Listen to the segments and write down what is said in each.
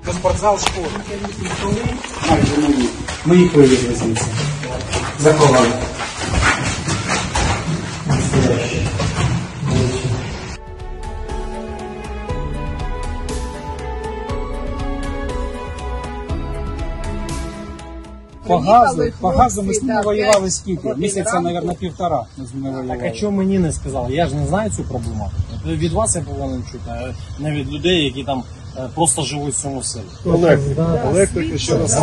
Спортзал школи. Майже мої. Ми їх вивезли звідси. Заховали. По газу ми з ними воювали скільки? Місяця, мабуть, півтора ми з ними воювали. Так а чому мені не сказали? Я ж не знаю цю проблематику. Від вас я повинен чути, а не від людей, які там просто живуть в цьому селі. Електрика, ще раз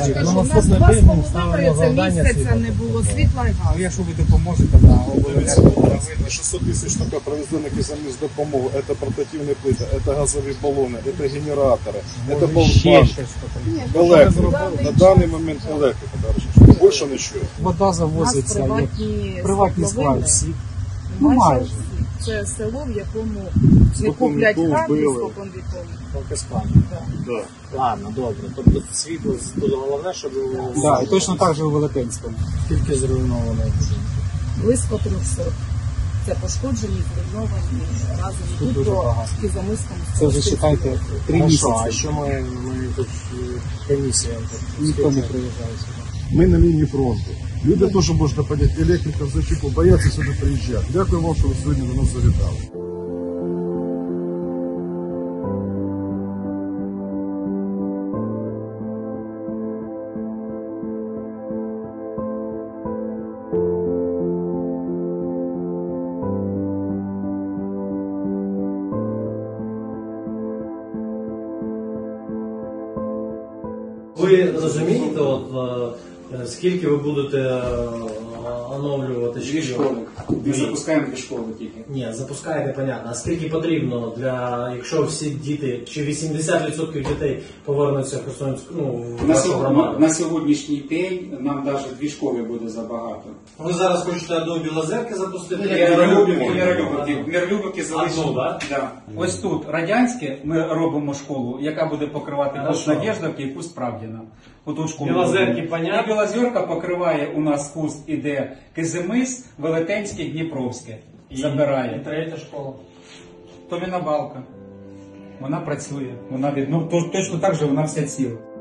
місяця не було світла. А якщо ви допоможете, видно, 600 тисяч така проведених із допомогу. Це портативні плити, це газові балони, це генератори, це полбанк. Електрика. На даний момент електрика. Більше нічого. вода завозиться, приватні справи всі. Ну майже. Це село, в якому не куплять хату спокон віком. Да. Ладно, добре. Тобто світло тут головне, щоб... Да, і точно так же у Велетенському. Скільки зруйновано? Близько 300. Це пошкоджені, зруйновані разом. Тут Тут дуже по багато. Кізамискому. Це вже, вважайте, 3 місяці. А що ми тут комісія? Ніхто не приїжджає сюди. Ми на лінії фронту. Люди теж можна поняти, електриків зачепу, бояться сюди приїжджати. Дякую вам, що ви сьогодні до нас завітали. Ви розумієте, скільки ви будете оновлювати Дві школи. Ми запускаємо 2 школи тільки. Ні, запускаєте, понятно. А скільки потрібно якщо всі діти, чи 80% дітей повернуться в Херсонську, в нашу громаду? На сьогоднішній день нам навіть 2 школи буде забагато. Ви зараз хочете одну Білозерки запустити? Миролюбівки залишили. Одну, так? Да. Ось тут радянське ми робимо школу, яка буде покривати Куст Надєждовки і Куст Правдіна. Отут школу. Білозерки, понятно. І Білозерка покриває у нас Куст, іде Кизимис, Велетенське, Дніпровське. Забирає. І третя школа. Томіна Балка. Вона працює. Вона точно так же вона вся ціла.